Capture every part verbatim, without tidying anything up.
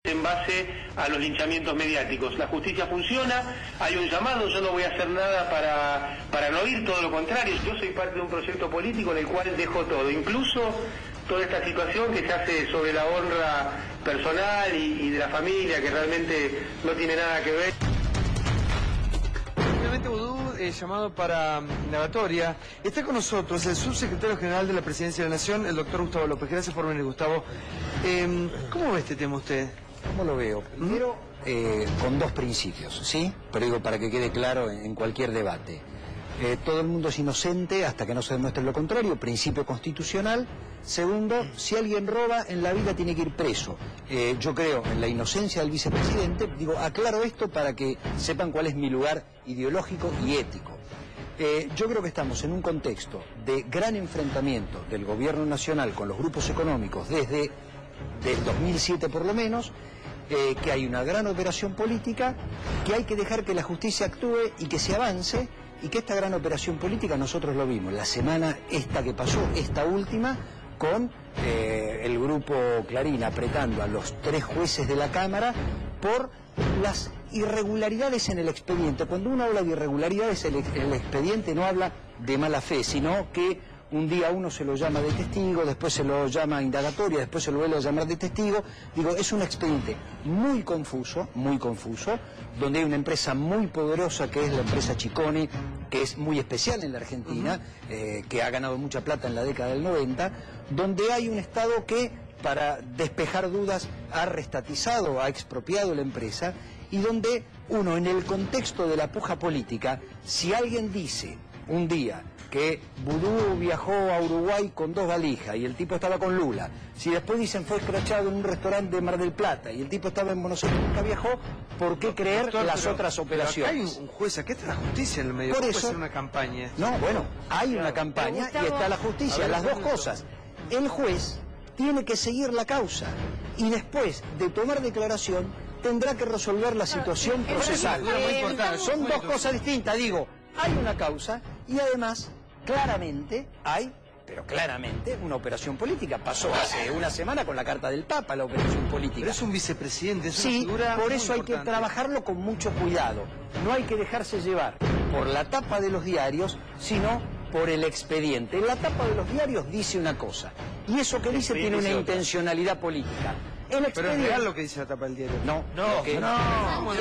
en base a los linchamientos mediáticos. La justicia funciona, hay un llamado, yo no voy a hacer nada para, para no ir, todo lo contrario. Yo soy parte de un proyecto político en el cual dejo todo, incluso toda esta situación que se hace sobre la honra personal y, y de la familia, que realmente no tiene nada que ver. Finalmente, Vudú, eh, llamado para indagatoria. Está con nosotros el subsecretario general de la Presidencia de la Nación, el doctor Gustavo López. Gracias por venir, Gustavo. Eh, ¿Cómo ve este tema usted? ¿Cómo lo veo? Primero, eh, con dos principios, ¿sí? Pero digo, para que quede claro en, en cualquier debate. Eh, todo el mundo es inocente hasta que no se demuestre lo contrario, principio constitucional. Segundo, si alguien roba, en la vida tiene que ir preso. Eh, yo creo en la inocencia del vicepresidente. Digo, aclaro esto para que sepan cuál es mi lugar ideológico y ético. Eh, yo creo que estamos en un contexto de gran enfrentamiento del gobierno nacional con los grupos económicos desde del dos mil siete por lo menos, eh, que hay una gran operación política, que hay que dejar que la justicia actúe y que se avance, y que esta gran operación política nosotros lo vimos la semana esta que pasó, esta última, con eh, el grupo Clarín apretando a los tres jueces de la Cámara por las irregularidades en el expediente. Cuando uno habla de irregularidades, el, el expediente no habla de mala fe, sino que un día uno se lo llama de testigo, después se lo llama indagatoria, después se lo vuelve a llamar de testigo. Digo, es un expediente muy confuso, muy confuso, donde hay una empresa muy poderosa que es la empresa Chicone, que es muy especial en la Argentina, uh-huh. eh, que ha ganado mucha plata en la década del noventa, donde hay un Estado que, para despejar dudas, ha restatizado, ha expropiado la empresa, y donde uno, en el contexto de la puja política, si alguien dice un día que Vudú viajó a Uruguay con dos valijas y el tipo estaba con Lula, si después dicen fue escrachado en un restaurante de Mar del Plata y el tipo estaba en Buenos Aires y nunca viajó, ¿por qué creer Doctor, las pero, otras operaciones? Pero acá hay un juez, acá está la justicia en el medio. Por ¿Cómo eso, puede ser una campaña? No, bueno, hay claro, una campaña y está la justicia, ver, las dos cosas. El juez tiene que seguir la causa y después de tomar declaración tendrá que resolver la situación pero, procesal. Eh, eh, Son dos cosas distintas, digo, hay una causa y además claramente hay, pero claramente, una operación política. Pasó hace una semana con la carta del Papa, la operación política. Pero es un vicepresidente, es sí, una figura por muy eso hay importante. que trabajarlo con mucho cuidado. No hay que dejarse llevar por la tapa de los diarios, sino por el expediente. En la tapa de los diarios dice una cosa, y eso que dice tiene una intencionalidad política. El Pero es real lo que dice la tapa del diario. No, no, que... no. no, no, no,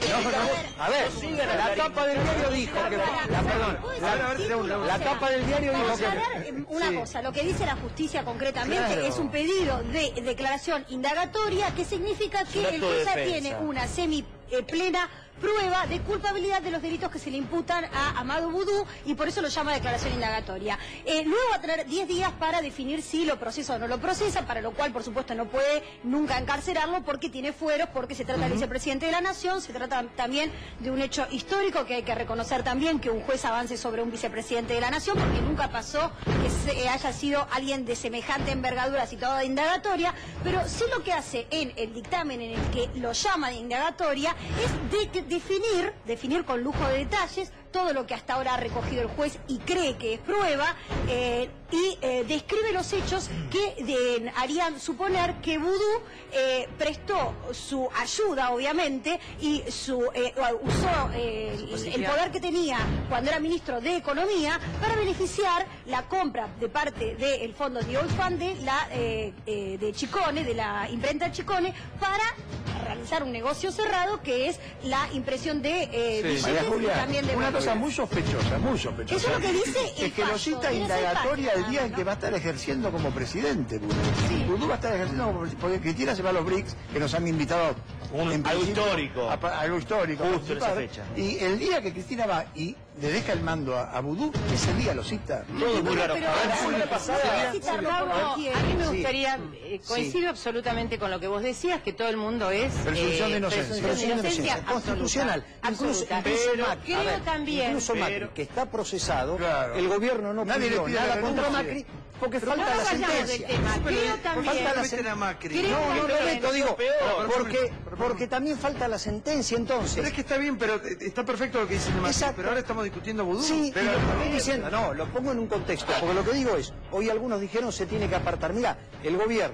A ver, la tapa del diario dijo que... La, perdón, la, la tapa del diario dijo que... Una cosa, lo que dice la justicia concretamente Claro. es un pedido de declaración indagatoria que significa que el juez ya tiene una semi eh, plena prueba de culpabilidad de los delitos que se le imputan a Amado Vudú y por eso lo llama declaración indagatoria. Eh, luego va a tener diez días para definir si lo procesa o no lo procesa, para lo cual por supuesto no puede nunca encarcelarlo porque tiene fueros, porque se trata uh-huh. del vicepresidente de la Nación, se trata también de un hecho histórico que hay que reconocer también, que un juez avance sobre un vicepresidente de la Nación, porque nunca pasó que se, haya sido alguien de semejante envergadura situado de indagatoria, pero sí lo que hace en el dictamen en el que lo llama de indagatoria es de que definir, definir con lujo de detalles todo lo que hasta ahora ha recogido el juez y cree que es prueba, eh, y eh, describe los hechos que de, harían suponer que Vudú eh, prestó su ayuda, obviamente, y su eh, usó eh, el, el poder que tenía cuando era ministro de Economía para beneficiar la compra de parte del fondo de Oxfam de la eh, eh, de Chicone, de la imprenta Chicone, para realizar un negocio cerrado que es la impresión de eh, sí. billetes María Julia, y también de una bonos. cosa muy sospechosa, muy sospechosa. Eso es lo que dice el es que lo falso, cita viene a ser indagatoria falso, el día en ¿no? que va a estar ejerciendo como presidente. Vudú sí. Vudú va a estar ejerciendo como presidente, porque Cristina se va a los B R I C S, que nos han invitado Un, en algo histórico. A, a, algo histórico. Justo en esa fecha. Y el día que Cristina va y le deja el mando a, a Vudú, ese día lo cita. Todo es muy raro. Pero, A ver, pero, semana pasada... No, a mí me Sí. gustaría, eh, coincido Sí. absolutamente con lo que vos decías, que todo el mundo es Presunción de eh, inocencia. presunción de inocencia Absoluta, constitucional. Incluso, absoluta. incluso Pero Macri, creo a ver, también incluso Macri, pero- que está procesado, Claro. el gobierno no Nadie pidió le pide nada la contra renuncia. Macri, porque Pero falta no la vayamos del sentencia. tema. Sí, Creo pero también- falta la Meten sen- a Macri. Creo No, no, no también- meto, digo, Peor. porque, Pero- porque también falta la sentencia, entonces. Pero es que está bien, pero eh, está perfecto lo que dice Macri, Exacto. pero ahora estamos discutiendo Vudú. Sí, pero y lo estoy diciendo, no, lo pongo en un contexto, porque lo que digo es, hoy algunos dijeron se tiene que apartar. Mira, el gobierno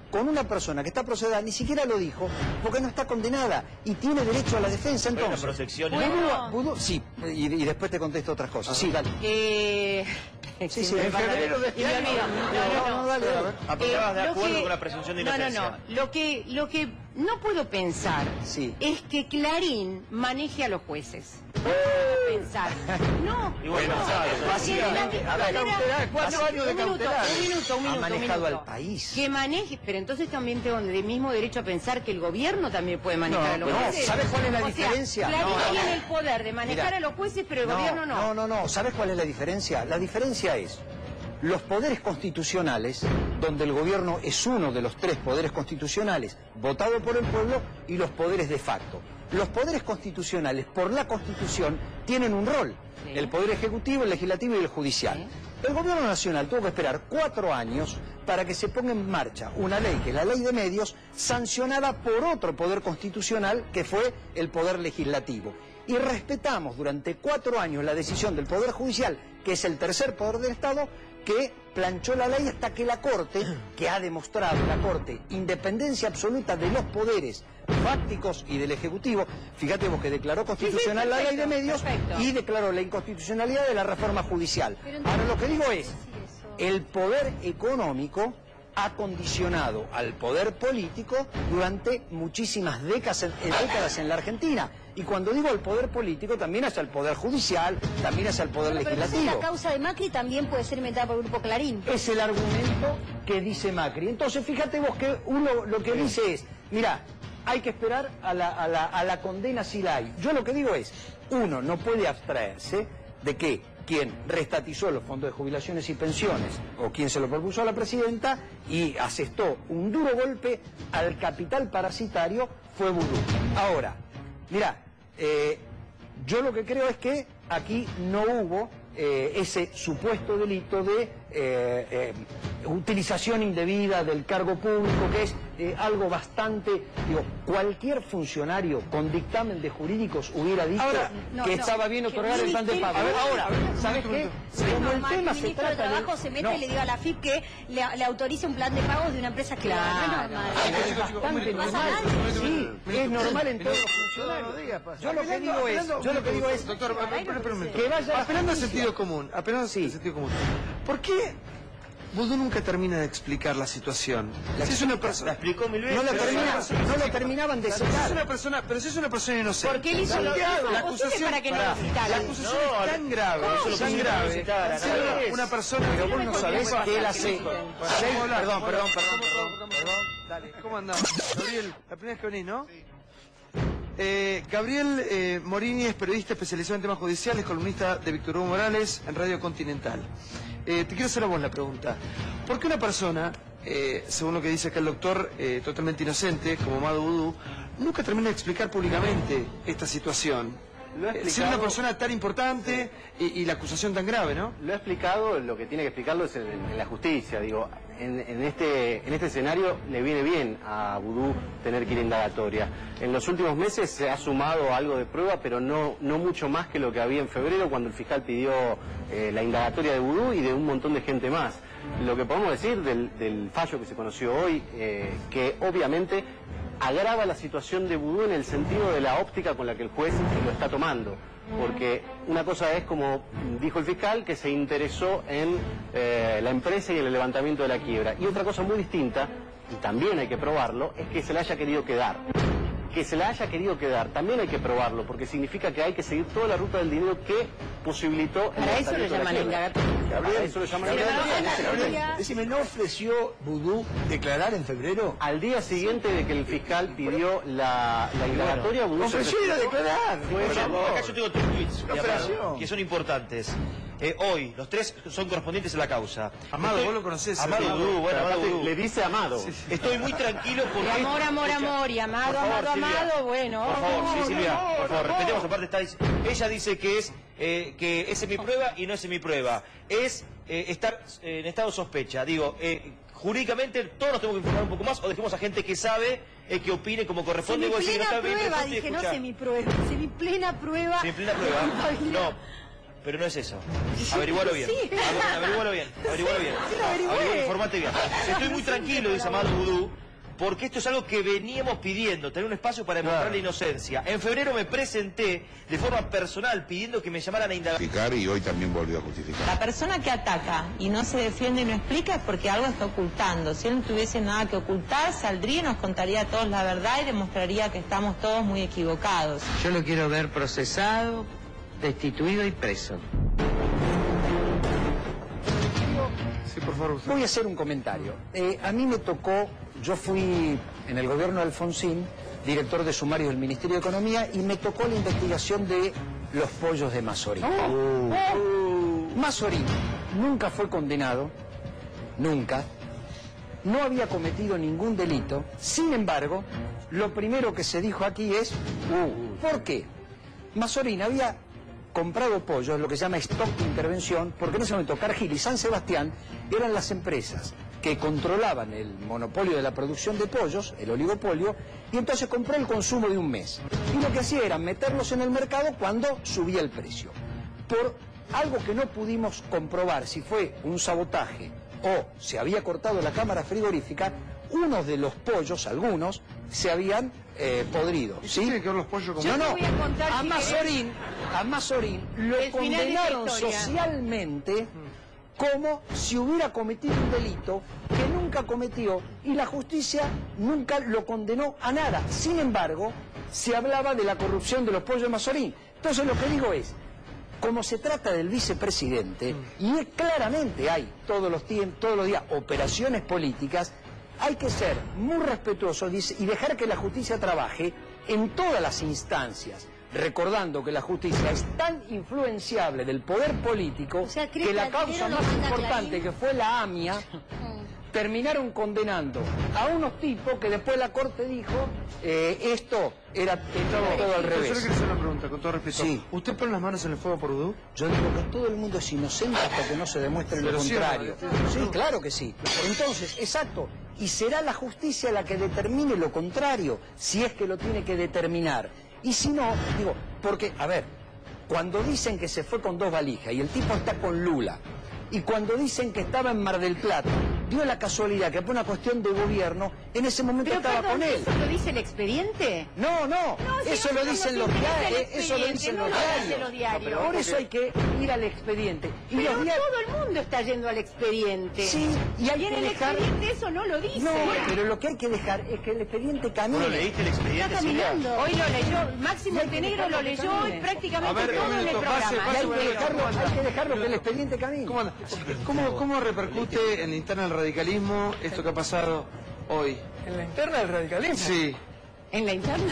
con una persona que está procesada, ni siquiera lo dijo, porque no está condenada y tiene derecho a la defensa. Entonces, protección. Vudú, Vudú, sí, y, y después te contesto otras cosas. Sí, dale. Eh... Sí, sí, en febrero de este Me año. olvido. No, no, no. dale, dale. Apuntabas de Eh, lo acuerdo que- con la presunción de no, inocencia. No, no, Lo que, lo que no puedo pensar Sí. es que Clarín maneje a los jueces. No puedo pensar. No. Y bueno, no, sabe, porque de la básicamente, misma a ver, manera- cautelar, cuatro un años de minuto, cautelar. Un minuto, un Ha minuto, un manejado minuto. al país. Que maneje, pero entonces también tengo el mismo derecho a pensar que el gobierno también puede manejar No, a los no, jueces. ¿sabes cuál es la O sea, diferencia? Clarín No, no, tiene no. el poder de manejar Mira. a los jueces, pero el gobierno no. No, no, no. ¿Sabes cuál es la diferencia? La diferencia es los poderes constitucionales, donde el gobierno es uno de los tres poderes constitucionales votado por el pueblo, y los poderes de facto. Los poderes constitucionales, por la Constitución, tienen un rol. Sí. El poder ejecutivo, el legislativo y el judicial. El gobierno nacional tuvo que esperar cuatro años para que se ponga en marcha una ley, que es la ley de medios, sancionada por otro poder constitucional, que fue el poder legislativo. Y respetamos durante cuatro años la decisión del Poder Judicial, que es el tercer poder del Estado, que planchó la ley hasta que la Corte, que ha demostrado la Corte independencia absoluta de los poderes fácticos y del Ejecutivo, fíjate vos que declaró constitucional Sí, sí, la ley de perfecto, medios perfecto. y declaró la inconstitucionalidad de la reforma judicial. Pero entonces, Ahora lo que digo es, decir eso. el poder económico ha condicionado al poder político durante muchísimas décadas en, eh, décadas en la Argentina. Y cuando digo el poder político, también hacia el poder judicial, también hacia el poder Bueno, pero entonces legislativo. la causa de Macri también puede ser inventada por el Grupo Clarín. Es el argumento que dice Macri. Entonces, fíjate vos que uno lo que dice es, mira, hay que esperar a la, a la, a la condena si la hay. Yo lo que digo es, uno no puede abstraerse de que quien restatizó los fondos de jubilaciones y pensiones, o quien se lo propuso a la presidenta y asestó un duro golpe al capital parasitario, fue Vudú. Ahora, mira, eh, yo lo que creo es que aquí no hubo eh, ese supuesto delito de eh, eh, utilización indebida del cargo público, que es eh, algo bastante, digo, cualquier funcionario con dictamen de jurídicos hubiera dicho Ahora, no, que no, estaba bien que otorgar el plan de pago. a ver, Ahora, a ver, ¿sabes un qué? minuto. No es Como el normal tema que el se ministro de trata Trabajo de... se meta No. y le diga a la F I P que le, le autorice un plan de pagos de una empresa que Claro. no es normal. Es bastante No pasa normal. nada. Sí, es normal en todos los funcionarios. Todos los días pasa. Yo lo que digo es, Apelando- yo lo que digo es, Doctor, espera un momento. que vaya a la Apelando al justicia. sentido común, apelando al Sí. sentido común. ¿Por qué Vudú nunca termina de explicar la situación? Si es una La persona... explicó mil veces. no la, pero- termina- no la terminaban de Si es secar. una persona, pero si es una persona inocente. Porque él hizo lo, hizo lo la posible acusación, para que no pará, lo citaran. la acusación No, es tan grave, ¿cómo? es Eso lo tan pusieron grave, a visitar, a ser nadie una, es. una persona... Pero vos no sabés que él hace... Vamos a hablar, Perdón, vamos a perdón, hablar. perdón, perdón, perdón. Dale, ¿cómo andamos? Gabriel, la primera vez que venís, ¿no? Eh, Gabriel eh, Morini es periodista especializado en temas judiciales, columnista de Víctor Hugo Morales en Radio Continental. Eh, te quiero hacer a vos la pregunta. ¿Por qué una persona, eh, según lo que dice acá el doctor, eh, totalmente inocente, como Amado Vudú, nunca termina de explicar públicamente esta situación? Lo he Eh, Ser explicado- una persona tan importante y, y la acusación tan grave, ¿no? Lo he explicado, lo que tiene que explicarlo es en, en la justicia, digo, en, en este, en este escenario le viene bien a Vudú tener que ir a indagatoria. En los últimos meses se ha sumado algo de prueba, pero no, no mucho más que lo que había en febrero cuando el fiscal pidió eh, la indagatoria de Vudú y de un montón de gente más. Lo que podemos decir del, del fallo que se conoció hoy, eh, que obviamente agrava la situación de Vudú en el sentido de la óptica con la que el juez lo está tomando. Porque una cosa es, como dijo el fiscal, que se interesó en eh, la empresa y en el levantamiento de la quiebra. Y otra cosa muy distinta, y también hay que probarlo, es que se la haya querido quedar. Que se la haya querido quedar, también hay que probarlo, porque significa que hay que seguir toda la ruta del dinero que posibilitó el Para eso levantamiento le de la llaman quiebra. indagatoria. Para eso lo llaman Pero indagatoria. no, no, no, no, no. Decime, ¿no ofreció Vudú declarar en febrero? Al día siguiente de que el fiscal pidió la, la indagatoria, Vudú se Ofreció ir a presentó. declarar. Fue- por Acá favor. yo tengo tres tweets Una de Amado, operación. que son importantes. Eh, hoy, los tres son correspondientes a la causa. Amado, Estoy- vos lo conocés, Amado Amado. Vudú, bueno, Amado Aparte, Vudú. le dice Amado. Estoy muy tranquilo porque... Y amor, amor, Escucha, amor, y amado, por favor, amado, Silvia. amado, bueno. Por favor, amor, sí, Silvia, amor, por favor, amor. respetemos aparte, está dic- ella dice que es eh, que es semiprueba y no es semiprueba. Es eh, estar eh, en estado de sospecha. Digo, eh, jurídicamente todos nos tenemos que informar un poco más o dejemos a gente que sabe eh, que opine como corresponde. Y vos decís que no Semiplena está bien, prueba, pero dije, no escucha. semiplena, semiplena prueba. Semiplena prueba. de culpabilidad. No. pero no es eso. Averigualo bien. Sí. Averigualo bien. Averigualo bien. Sí, lo averigüé. Averigualo, informate bien. Estoy muy tranquilo, dice Amado Vudú, porque esto es algo que veníamos pidiendo, tener un espacio para demostrar claro. la inocencia. En febrero me presenté de forma personal pidiendo que me llamaran a indagar. Y hoy también volvió a justificar. La persona que ataca y no se defiende y no explica es porque algo está ocultando. Si él no tuviese nada que ocultar, saldría y nos contaría a todos la verdad y demostraría que estamos todos muy equivocados. Yo lo quiero ver procesado, destituido y preso. Sí, por favor, usted. Voy a hacer un comentario. Eh, a mí me tocó, yo fui en el gobierno de Alfonsín, director de sumarios del Ministerio de Economía, y me tocó la investigación de los pollos de Mazorín. Oh. Oh. Mazorín nunca fue condenado, nunca, no había cometido ningún delito, sin embargo, lo primero que se dijo aquí es, uh, ¿por qué? Mazorín había comprado pollos, lo que se llama stock de intervención, porque en ese momento Cargill y San Sebastián eran las empresas que controlaban el monopolio de la producción de pollos, el oligopolio, y entonces compró el consumo de un mes. Y lo que hacía era meterlos en el mercado cuando subía el precio. Por algo que no pudimos comprobar si fue un sabotaje o se había cortado la cámara frigorífica, unos de los pollos, algunos, se habían eh, podrido. ¿Sí? ¿Tiene que ver los pollos como... No, no, voy a contar a si Mazorín, a Mazorín lo El final de esta condenaron historia. socialmente como si hubiera cometido un delito que nunca cometió y la justicia nunca lo condenó a nada. Sin embargo, se hablaba de la corrupción de los pollos de Mazorín. Entonces lo que digo es, como se trata del vicepresidente, y es, claramente hay todos los, todos los días operaciones políticas, hay que ser muy respetuosos y dejar que la justicia trabaje en todas las instancias, recordando que la justicia es tan influenciable del poder político, o sea, que la causa más importante, que fue la AMIA, terminaron condenando a unos tipos que después la Corte dijo eh, esto era todo, todo al revés. Yo le quiero hacer una pregunta, con todo respeto. Sí. ¿Usted pone las manos en el fuego por Vudú? Yo digo que todo el mundo es inocente hasta que no se demuestre lo Pero sí, contrario. ¿no? Sí, claro que sí. Entonces, exacto. Y será la justicia la que determine lo contrario, si es que lo tiene que determinar. Y si no, digo, porque, a ver, cuando dicen que se fue con dos valijas y el tipo está con Lula, y cuando dicen que estaba en Mar del Plata, dio la casualidad que por una cuestión de gobierno, en ese momento Pero estaba perdón, con él. ¿eso lo dice el expediente? No, no, No, si eso no, lo no, dicen no los se interesa el diarios, eso lo expediente, dicen no los lo hacen diarios. los diarios. No, por eso hay que ir al expediente. Y Pero los diarios... todo el mundo está yendo al expediente. Sí, y hay en que el dejar... expediente eso no lo dice. No, pero lo que hay que dejar es que el expediente camine. ¿Vos lo leíste el expediente, Está Silvia? caminando. Hoy lo leyó, Máximo Y hay que Montenegro lo dejarlo que leyó camine. y prácticamente A ver, todo un en el minuto, programa. pase, Y pase. hay que Bueno, dejarlo, ¿cómo anda? hay que dejarlo que el expediente camine. ¿Cómo, anda? ¿Cómo, ¿Cómo repercute en la interna del radicalismo esto que ha pasado hoy? ¿En la interna del radicalismo? Sí. ¿En la interna?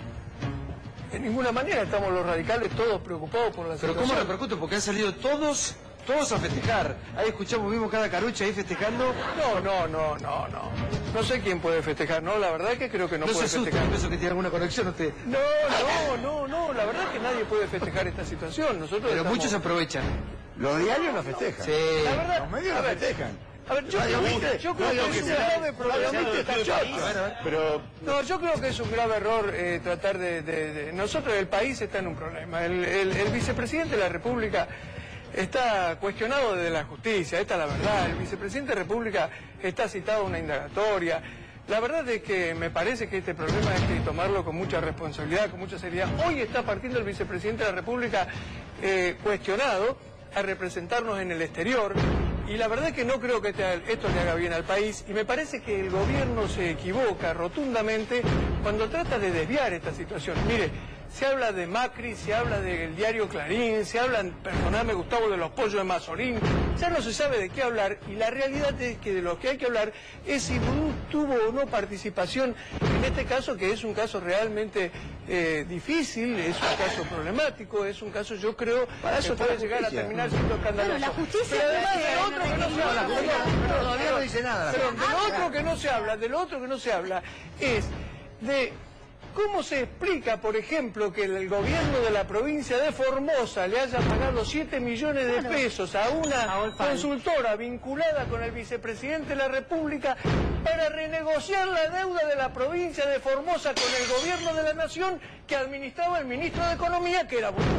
De ninguna manera estamos los radicales todos preocupados por la Pero situación. ¿cómo repercute? Porque han salido todos, todos a festejar. Ahí escuchamos, vimos cada carucha ahí festejando. No, no, no, no, no. No sé quién puede festejar, no, la verdad que creo que no, No se puede asusten, festejar. pienso que tiene alguna conexión usted. No, no, no, no, la verdad que nadie puede festejar esta situación. Nosotros Pero estamos- muchos aprovechan. Los diarios lo festejan. Sí. La verdad, Los medios a lo ver, festejan. A ver, yo Radio creo, Mitre, yo creo Radio que es un Mitre. grave problema. Radio Mitre está choto. Pero no, yo creo que es un grave error eh, tratar de, de- de- Nosotros, el país está en un problema. El, el- el vicepresidente de la República está cuestionado desde la justicia, esta es la verdad. El vicepresidente de la República está citado a una indagatoria. La verdad es que me parece que este problema hay que tomarlo con mucha responsabilidad, con mucha seriedad. Hoy está partiendo el vicepresidente de la República eh, cuestionado a representarnos en el exterior. Y la verdad es que no creo que este- esto le haga bien al país y me parece que el gobierno se equivoca rotundamente cuando trata de desviar esta situación. Mire, se habla de Macri, se habla del diario Clarín, se hablan, perdonadme Gustavo, de los pollos de Mazorín, ya no se sabe de qué hablar y la realidad es que de lo que hay que hablar es si Vudú tuvo o no participación en este caso, que es un caso realmente eh, difícil, es un caso problemático, es un caso, yo creo, Para eso que puede está la llegar a justicia. terminar siendo escandaloso. Bueno, la justicia Pero además puede de lo otro que no se habla, la justicia perdón, todavía no dice nada, la perdón, de lo justicia. otro que no se habla, de lo otro que no se habla es de cómo se explica, por ejemplo, que el gobierno de la provincia de Formosa le haya pagado siete millones de pesos a una consultora vinculada con el vicepresidente de la República para renegociar la deuda de la provincia de Formosa con el gobierno de la nación que administraba el ministro de Economía, que era Vudú.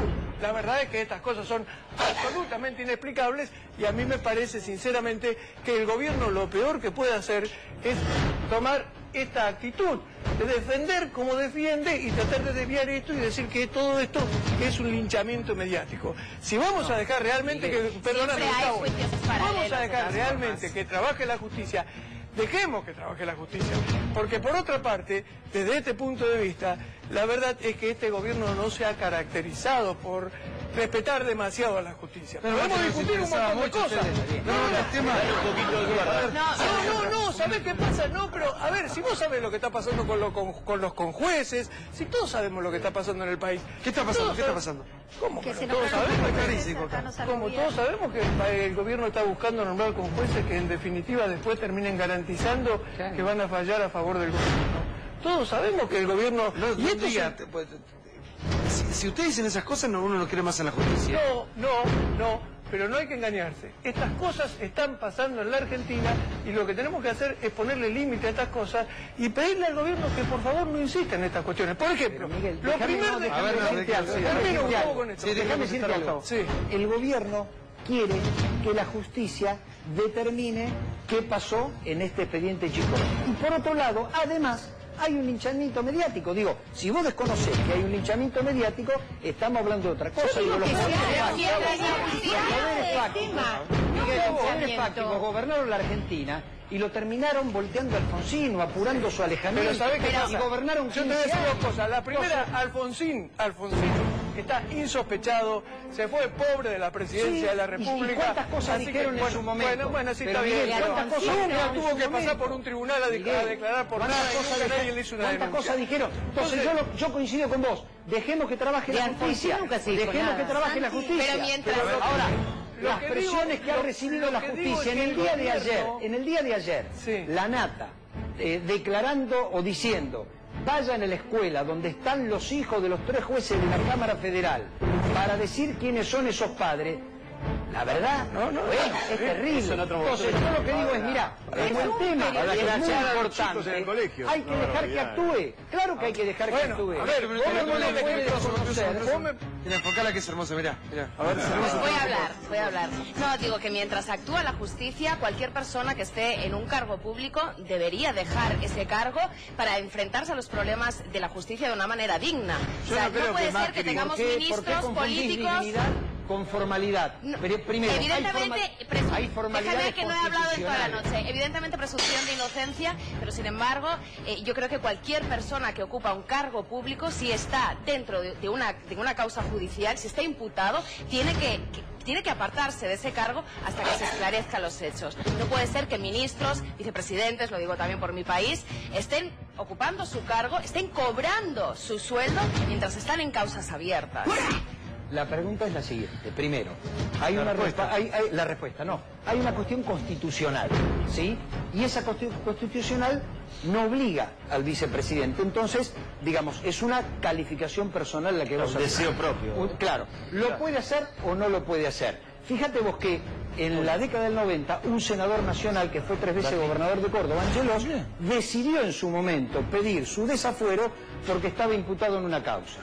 la verdad es que estas cosas son absolutamente inexplicables y a mí me parece sinceramente que el gobierno lo peor que puede hacer es tomar esta actitud de defender como defiende y tratar de desviar esto y decir que todo esto es un linchamiento mediático. Si vamos a dejar realmente que, perdóname, Gustavo, si vamos a dejar realmente que trabaje la justicia, dejemos que trabaje la justicia, porque por otra parte, desde este punto de vista, la verdad es que este gobierno no se ha caracterizado por respetar demasiado a la justicia. Pero podemos no discutir un montón de cosas. No, no, no, no, ¿sabés qué pasa? No, pero a ver, si vos sabés lo que está pasando con, lo, con, con los conjueces, si todos sabemos lo que está pasando en el país. ¿Qué está pasando? ¿Qué está pasando? ¿Cómo? Que se Todos sabemos, clarísimo. como todos sabemos que el, el gobierno está buscando nombrar con jueces que en definitiva después terminen garantizando que van a fallar a favor del gobierno. Todos sabemos que el gobierno... No, y no esto diga, se... pues, si, si ustedes dicen esas cosas, no, uno no cree más en la justicia. No, no, no, pero no hay que engañarse. Estas cosas están pasando en la Argentina y lo que tenemos que hacer es ponerle límite a estas cosas y pedirle al gobierno que por favor no insista en estas cuestiones. Por ejemplo, Miguel, lo déjame, primero... no, de- déjame A ver, no, decirte algo, sí, déjame termino decirte un algo. poco con esto. Sí, déjame decirte Gustavo. algo. Sí. El gobierno quiere que la justicia determine qué pasó en este expediente Chico. Y por otro lado, además, hay un linchamiento mediático. Digo, si vos desconocés que hay un linchamiento mediático, estamos hablando de otra cosa. Digo, los poderes fácticos, Miguel, los poderes fácticos gobernaron la Argentina y lo terminaron volteando a Alfonsín o apurando su alejamiento. Pero ¿sabés qué y pasa? gobernaron Yo te voy a decir quince dos años. cosas. La primera, Alfonsín, Alfonsín está insospechado, se fue pobre de la presidencia Sí, de la y- y República. cuántas cosas así que, dijeron en bueno, su momento. Bueno, bueno, sí Pero, está bien. Miguel, pero ¿cuántas cosas nunca dijeron en tuvo su que pasar momento? por un tribunal a, de- Miguel, a declarar por nada ¿cuántas y cosas nunca nadie dijeron? le hizo una ¿Cuántas denuncia. cosas dijeron? Entonces, Entonces, yo, lo- yo coincido con vos. Dejemos que trabaje De la Alfonsín justicia. nunca se dijo Dejemos nada. que trabaje la justicia. Pero mientras- Pero ahora, Lo las que presiones digo- que ha lo- recibido lo la que digo justicia es en que el el día de ayer, gobierno- en el día de ayer, Sí. la Nata, eh, declarando o diciendo, vayan a la escuela donde están los hijos de los tres jueces de la Cámara Federal para decir quiénes son esos padres. La verdad, No, no, bueno, no, es sí, terrible. eso en otro Entonces, momento. yo lo que digo es, mira, como el tema Para es clasificar muy a los chicos en importante, el colegio. hay que No, dejar que olvidar. actúe. Claro que hay que dejar que Bueno, actúe. a ver, Vos vos no me lo ponés puedes ejemplos, desconocer. vos me- Mira, enfocala que es hermosa, mirá, mirá. A ver, Voy a hablar, voy a hablar. No, digo que mientras actúa la justicia, cualquier persona que esté en un cargo público debería dejar ese cargo para enfrentarse a los problemas de la justicia de una manera digna. Yo o sea, no creo no puede que ser Macri- que tengamos ¿por qué- por qué ministros confundís políticos... dignidad con formalidad? No, Pero, primero, hay evidentemente, forma- presu- hay formalidades déjame que no he hablado en toda la constitucionales. noche. Evidentemente presunción de inocencia, pero sin embargo, eh, yo creo que cualquier persona que ocupa un cargo público, si está dentro de, de una, de una causa judicial, si está imputado, tiene que, que- tiene que apartarse de ese cargo hasta que se esclarezcan los hechos. No puede ser que ministros, vicepresidentes, lo digo también por mi país, estén ocupando su cargo, estén cobrando su sueldo mientras están en causas abiertas. La pregunta es la siguiente. Primero, hay una respuesta. Hay, hay- la respuesta, no. Hay una cuestión constitucional, ¿sí? Y esa cuestión constitucional no obliga al vicepresidente. Entonces, digamos, es una calificación personal la que vos Un haces. deseo propio. Un- Claro, lo puede hacer o no lo puede hacer. Fíjate vos que en la década del noventa, un senador nacional que fue tres veces gobernador de Córdoba, Angelos, decidió en su momento pedir su desafuero porque estaba imputado en una causa.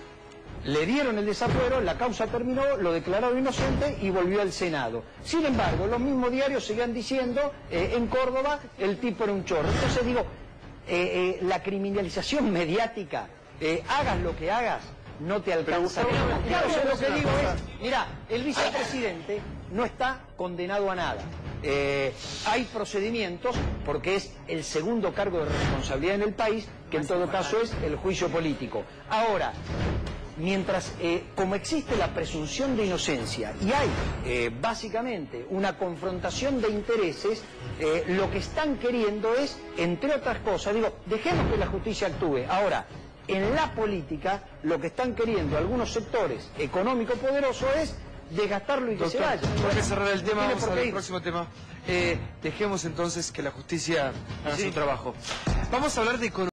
Le dieron el desafuero, la causa terminó, lo declararon inocente y volvió al Senado. Sin embargo, los mismos diarios seguían diciendo, eh, en Córdoba el tipo era un chorro. Entonces digo, eh, eh, la criminalización mediática, eh, hagas lo que hagas, no te alcanza. Entonces lo que digo es, mira, el vicepresidente no está condenado a nada. Eh, hay procedimientos, porque es el segundo cargo de responsabilidad en el país, que en todo caso es el juicio político. Ahora, mientras, eh, como existe la presunción de inocencia y hay eh, básicamente una confrontación de intereses, eh, lo que están queriendo es, entre otras cosas, digo, dejemos que la justicia actúe. Ahora, en la política, lo que están queriendo algunos sectores económicos poderosos es desgastarlo y que Doctor, se vaya. por qué cerrar el tema, Tiene vamos por qué al ir. próximo tema. Eh, dejemos entonces que la justicia haga su trabajo. Vamos a hablar de economía.